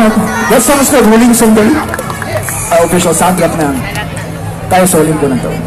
That song is called Huling Sandali. Official soundtrack na tayo sa huling ko na to.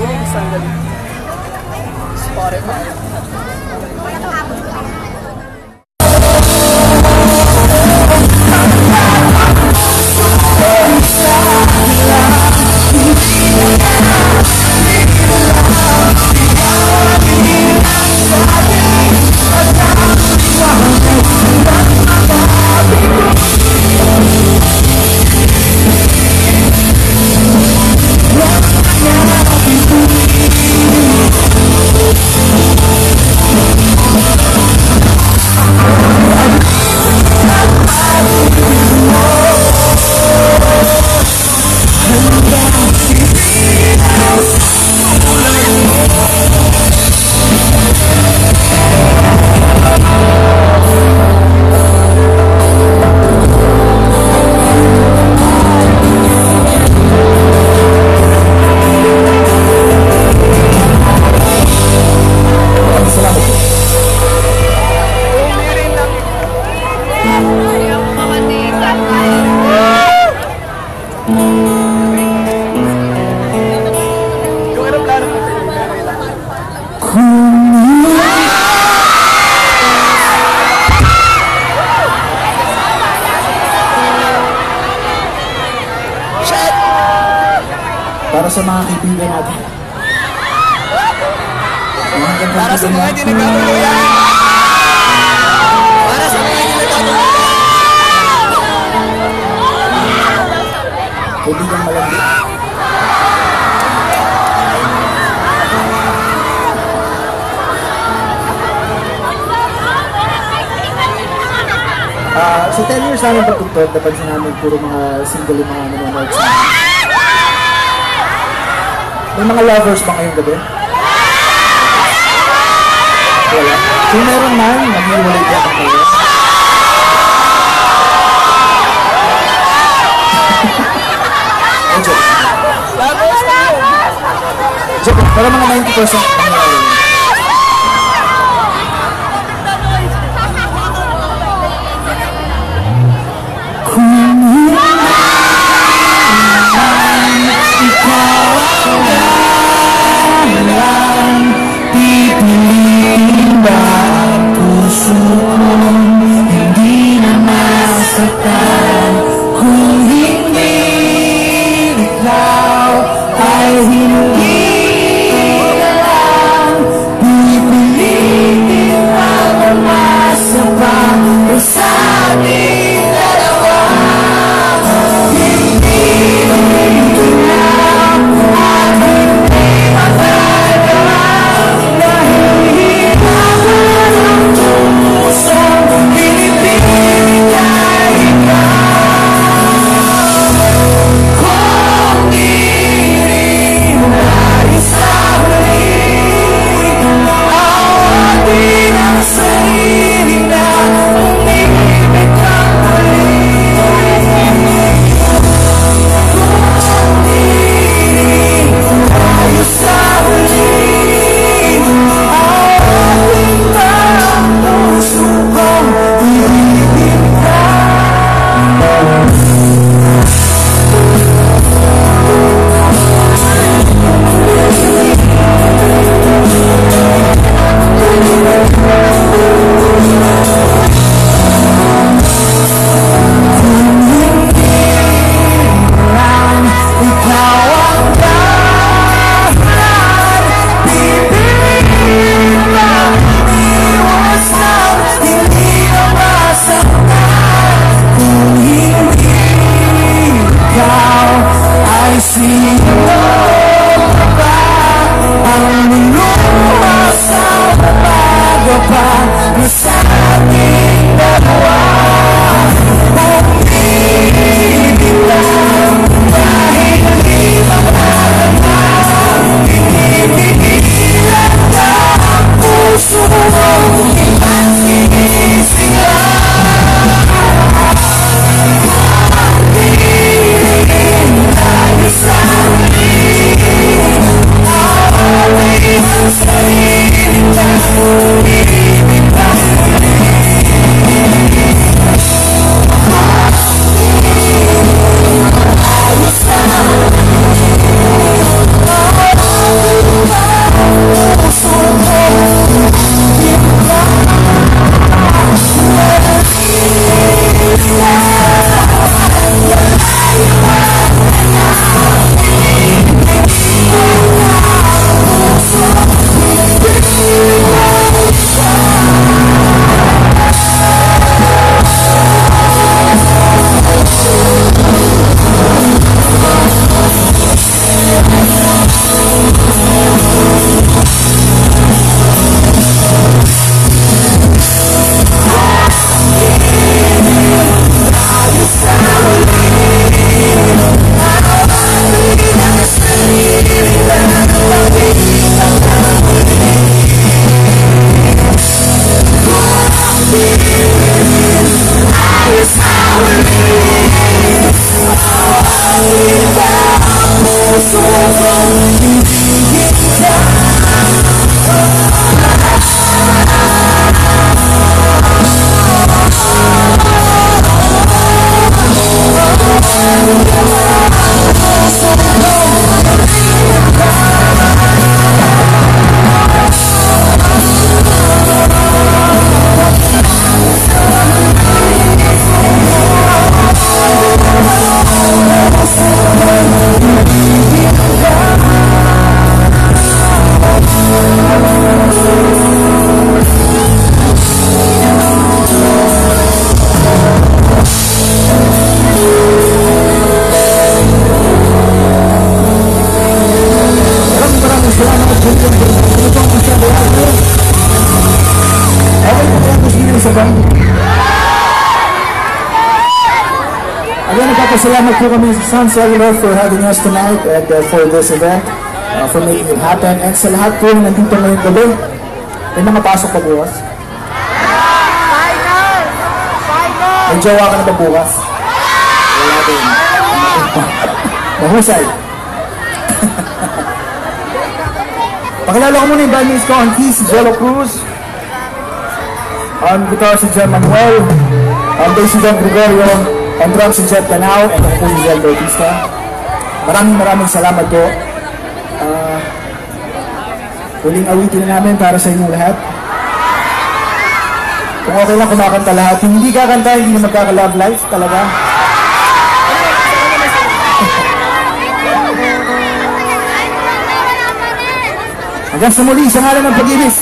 Para sa mga kaibigan natin. Para sa mga hindi nagkakuluyan. Para sa mga hindi nagkakuluyan. Kaibigan malandi. Sa 10 years namin pagtugtog, napansin namin puro mga single yung mga nanonood sa amin. May mga lovers ba ngayong gabi? Wala. Kung meron man, nag-iwalay ka pa kayo. Joke. Joke. Pero mga 90% nangyayari. Nagpapasalamat po kami sa Sun Cellular for having us tonight and for this event, for making it happen. And sa lahat po na nandito ngayong gabi, may mga pasok pa bukas. May jowa ka na ba bukas? Wala din. Mahusay. Pakilala ko muna yung bandmates ko. On keys, si Jello Cruz. On guitar, si John Manuel. On bass, si Don Gregorio. On drums, si Jet Canao. And ako po si Jet Bautista. Maraming salamat po. Huling awitin na namin para sa inyong lahat. Kung okay lang kumakanta lahat, hindi kakanta, hindi na magkaka-love life talaga. Hanggang sa muli, sa ngalan ng pag-ibig.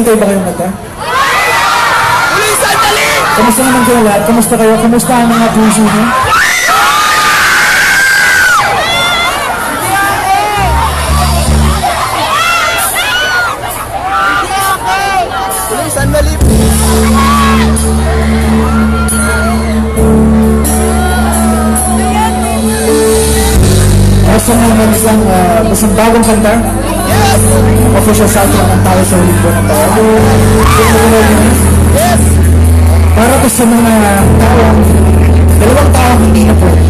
naghihintay ba kayong kanta? Kamusta naman kayo lahat? Kamusta kayo? Kamusta ang mga puso niyo? Sandali. Gusto naman isang bagong kanta? Yes! Official soundtrack ng tayo sa ulit po ng tayo. Yes! Para to sa mga tao, dalawang tao hindi na po.